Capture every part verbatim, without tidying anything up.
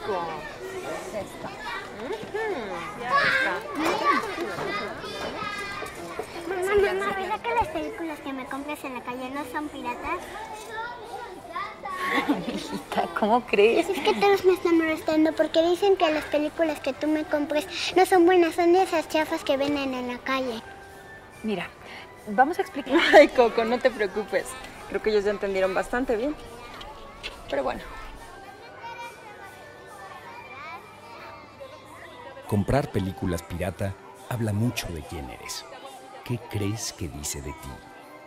rico. Es esta. Mamá, mamá, ¿verdad que las películas que me compras en la calle no son piratas? Hijita, ¿cómo crees? Es que todos me están molestando porque dicen que las películas que tú me compres no son buenas, son de esas chafas que venden en la calle. Mira, vamos a explicar. Ay, Coco, no te preocupes. Creo que ellos ya entendieron bastante bien. Pero bueno. Comprar películas pirata habla mucho de quién eres. ¿Qué crees que dice de ti?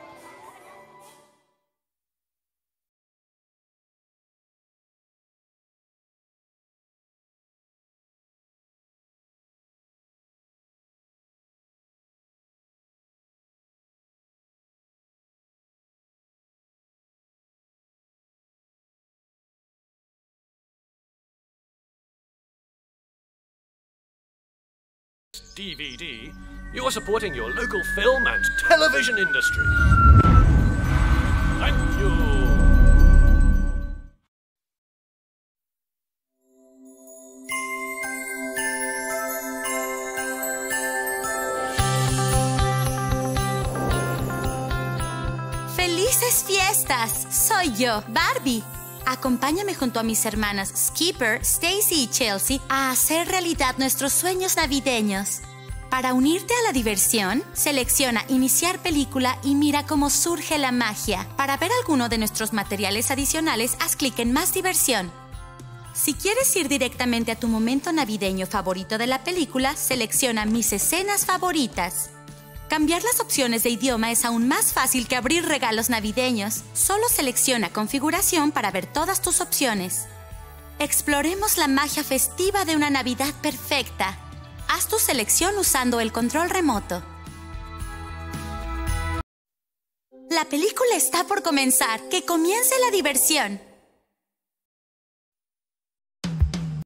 D V D, you're supporting your local film and television industry. Thank you. ¡Felices fiestas! Soy yo, Barbie. Acompáñame junto a mis hermanas Skipper, Stacy y Chelsea a hacer realidad nuestros sueños navideños. Para unirte a la diversión, selecciona Iniciar película y mira cómo surge la magia. Para ver alguno de nuestros materiales adicionales, haz clic en Más diversión. Si quieres ir directamente a tu momento navideño favorito de la película, selecciona Mis escenas favoritas. Cambiar las opciones de idioma es aún más fácil que abrir regalos navideños. Solo selecciona Configuración para ver todas tus opciones. Exploremos la magia festiva de una Navidad perfecta. Haz tu selección usando el control remoto. La película está por comenzar. ¡Que comience la diversión!